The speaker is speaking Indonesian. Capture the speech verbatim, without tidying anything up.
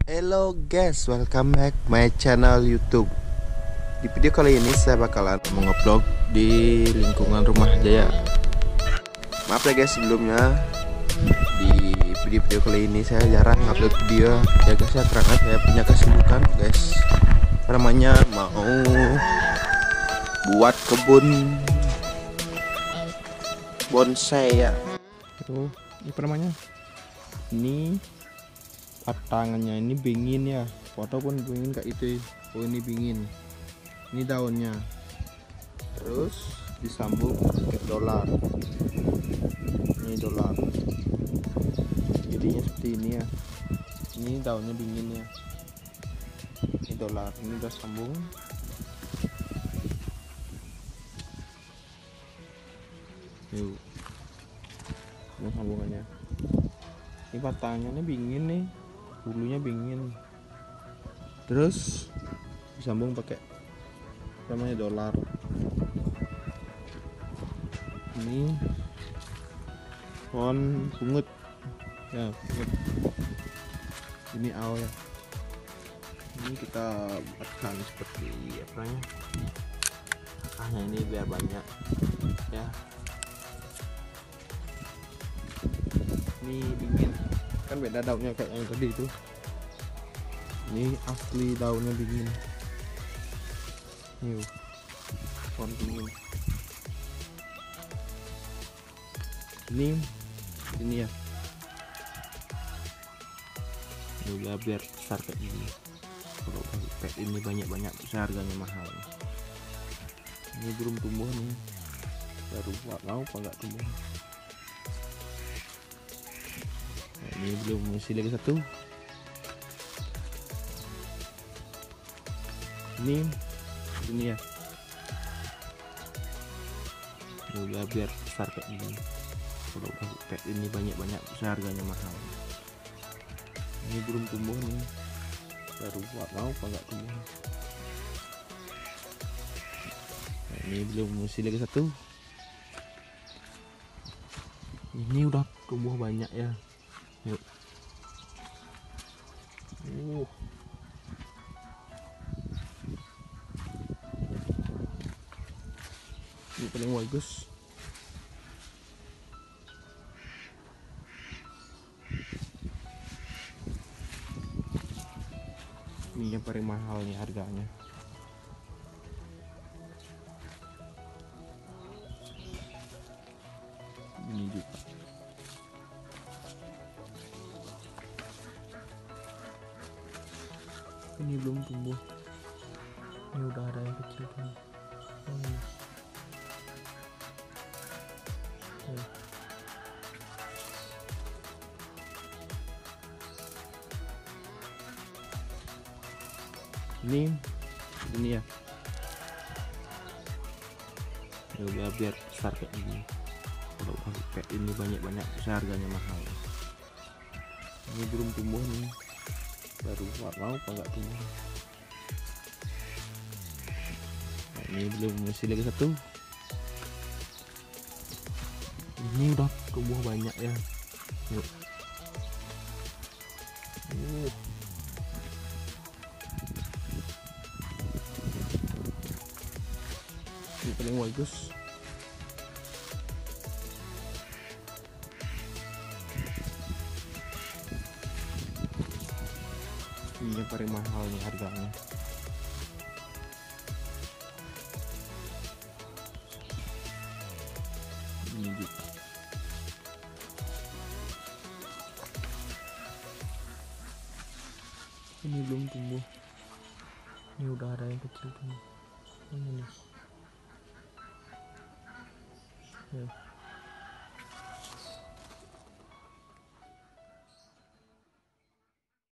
Hello guys, welcome back my channel YouTube. Di video kali ini saya bakalan mengupload di lingkungan rumah Jaya. Maaf ya guys sebelumnya, di video-video kali ini saya jarang upload video ya guys ya, karena saya punya kesibukan guys. Namanya mau buat kebun bonsai ya. Oh, ini apa namanya? Ini tangannya ini bingin ya, ataupun bingin kayak itu. Oh ini bingin, ini daunnya, terus disambung pakai dolar. Ini dolar, jadinya seperti ini ya. Ini daunnya bingin ya, ini dolar. Ini udah sambung. Yuk, ini sambungannya. Ini batangnya ini bingin nih, bulunya bingin, terus disambung pakai namanya dolar. Ini pohon bungut ya, bungut. Ini ao ya. Ini kita buatkan seperti apa ya, akarnya ini biar banyak ya. Ini dingin kan, beda daunnya kayak yang tadi itu. Ini asli daunnya dingin. Nih, pohon dingin. Ini, ini ya. Ini udah biar besar kayak gini. Kalau kayak ini banyak-banyak, besar harganya mahal. Ini belum tumbuh nih. Baru buat mau apa nggak tumbuh? Nah, ini belum, masih lagi satu. Ini ini ya, udah biar besar kayak gini. Kalau kayak ini banyak-banyak, besar harganya mahal. Ini belum tumbuh nih, baru buat mau apa nggak tumbuh? Nah, ini belum, masih lagi satu. Ini udah tumbuh banyak ya. Yuk. Uh. Ini paling bagus. Ini yang paling mahal nih harganya. Ini juga. Ini belum tumbuh. Ini udah ada yang kecil kan. Hmm. Ini ini ya, ya udah biar besar kayak gini. Kalau kayak ini banyak-banyak, besar harganya mahal. Ini belum tumbuh nih, baru buat mau apa nggak tumbuh? Nah, ini belum, masih lagi satu. Ini udah tumbuh banyak ya. Yuk. Uh. Ini paling bagus. Ini yang paling mahal nih harganya. Ini juga. Ini belum tumbuh. Ini udah ada yang kecil tuh. Ini nih. Ya.